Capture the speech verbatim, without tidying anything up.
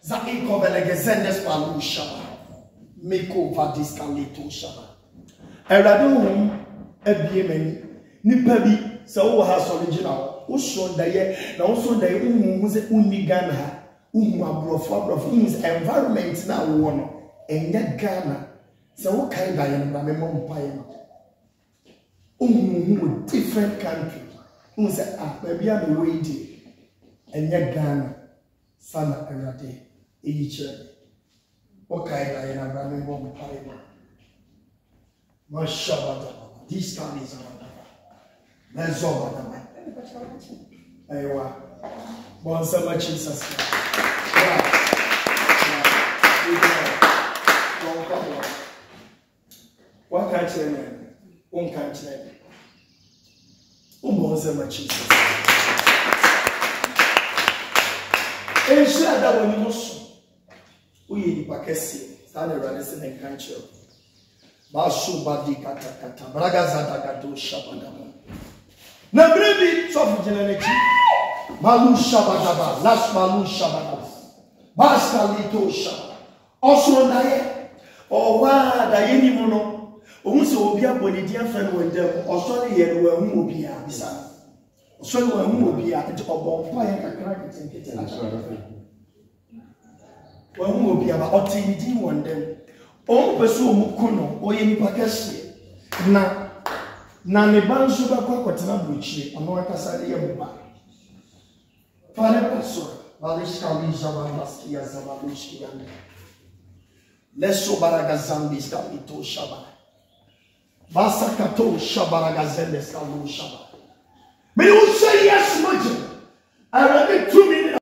za ikovele zendes palu shaba meko vadis kaleto shaba erade hom abie mani nipa bi se wo ha so original wo so ndaye na wo so ndaye uhu ze uni Ghana ha uhu abrofo abrofo means environment na wo no enye Ghana se wo kai da ye na me mo mpaye no uhu different country uhu se ah ba bia me we di enye Ghana sana erade eyi chere wo kai da ye na me mo mpaye no mashallah this time is on let's go madam aywa bon sama Jesus what can't you name one can't name um bon sama Jesus e share that when you so we di pakesi stand around listening can't you Bashu badi kata kata bragaza dagado shabadaba na brevi sofu jenenechi malu shabadaba las malu shabadaba basta lito shaba oso naye o wa da yeni mono ohun se obi abodi dia friend wendem oso ne ye no hu obi a bisa oso ne hu obi a te obo mpa ye kakra ketenkete wa hu obi a ba otindi wondem on peso mukuno oye ni pakasi na na ne banso ba kwa kwatena buchi ono akasare ye muba fare paso balishka lija bandaski ya zabaluchi ya leso baraga zambi ska ito shaba basa kato shabaraga zende ska lu shaba me you say yes much I ready two minutes